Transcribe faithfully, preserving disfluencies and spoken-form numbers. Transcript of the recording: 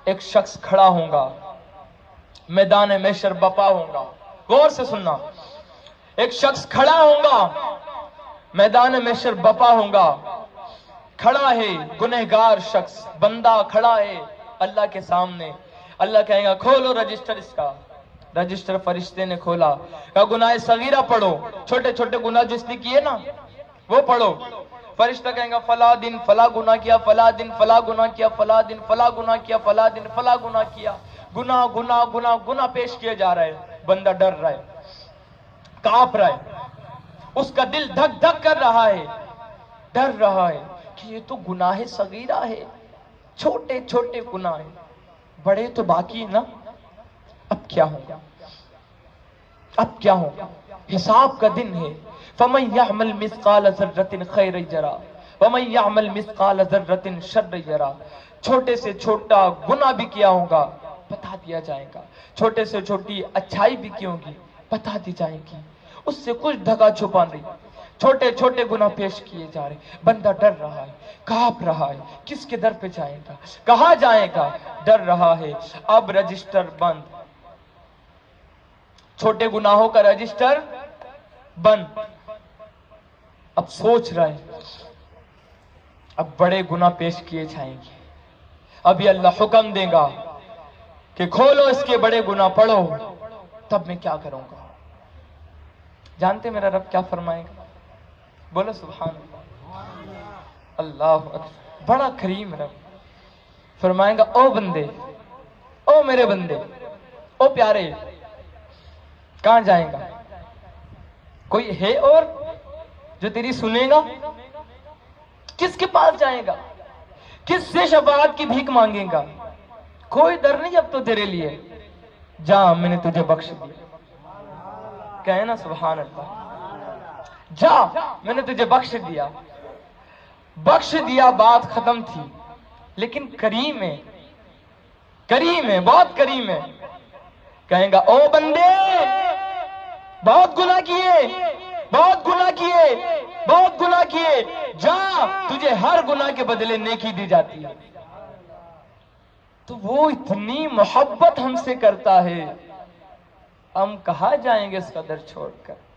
ایک شخص کھڑا ہوگا، میدان محشر بپا ہوگا. غور سے سننا، ایک شخص کھڑا ہوگا، میدان محشر بپا ہوگا. کھڑا ہے گنہگار شخص، بندہ کھڑا ہے اللہ کے سامنے. اللہ کہے گا کھولو رجسٹر اس کا. رجسٹر فرشتے نے کھولا، کہا گناہ صغیرہ پڑھو، چھوٹے چھوٹے گناہ جو اس نے کیے نا وہ پڑھو. فرشتہ کہیں گا فلاں دن فلاں گناہ کیا، فلاں دن فلاں گناہ کیا، فلاں دن فلاں گناہ کیا، فلاں دن فلاں گناہ کیا. گناہ گناہ گناہ گناہ پیش کیے جا رہے ہیں. بندہ ڈر رہا ہے، کانپ رہا ہے، اس کا دل دھک دھک کر رہا ہے، ڈر رہا ہے کہ یہ تو گناہ صغیرہ ہے، چھوٹے چھوٹے گناہ ہیں، بڑے تو باقی نا. اب کیا ہوگا، اب کیا ہوگا؟ حساب کا دن ہے. فَمَن يَعْمَلْ مِثْقَالَ ذَرَّةٍ خَيْرًا يَرَهُ وَمَن يَعْمَلْ مِثْقَالَ ذَرَّةٍ شَرًّا يَرَهُ. چھوٹے سے چھوٹا گناہ بھی کیا ہوگا بتا دیا جائے گا، چھوٹے سے چھوٹی اچھائی بھی کی ہوگی بتا دی جائے گی. اس سے کچھ دھگا چھپا نہیں. چھوٹے چھوٹے گناہ پیش کیے جا رہے. بندہ ڈر رہا ہے، کانپ رہا ہے، کس کے در پہ جائے گا، کہاں جائے گا، ڈر رہا ہے. اب رجسٹر بند، چھوٹے گناہوں کا رجسٹر بند. اب سوچ رہا ہے اب بڑے گناہ پیش کیے جائیں گے. ابھی اللہ حکم دے گا کہ کھولو اس کے بڑے گناہ پڑھو. تب میں کیا کروں گا؟ جانتے میرا رب کیا فرمائے گا؟ بولو سبحان اللہ. اللہ اکبر. بڑا کریم رب فرمائے گا او بندے، او میرے بندے، او پیارے، کہاں جائیں گا؟ کوئی ہے اور جو تیری سنے گا؟ کس کے پاس جائے گا؟ کس سے شفاعت کی بھیک مانگے گا؟ کوئی در نہیں اب تو تیرے لیے. جا میں نے تجھے بخش دیا. کہے نا سبحان اللہ. جا میں نے تجھے بخش دیا. بخش دیا بات ختم تھی. لیکن کریم ہے، کریم ہے، بہت کریم ہے. کہیں گا او بندے بہت گناہ کیے، بہت گناہ کیے، بہت گناہ کیے، جا تجھے ہر گناہ کے بدلے نیکی دی جاتی ہے. تو وہ اتنی محبت ہم سے کرتا ہے، ہم کہاں جائیں گے اس کا در چھوڑ کر.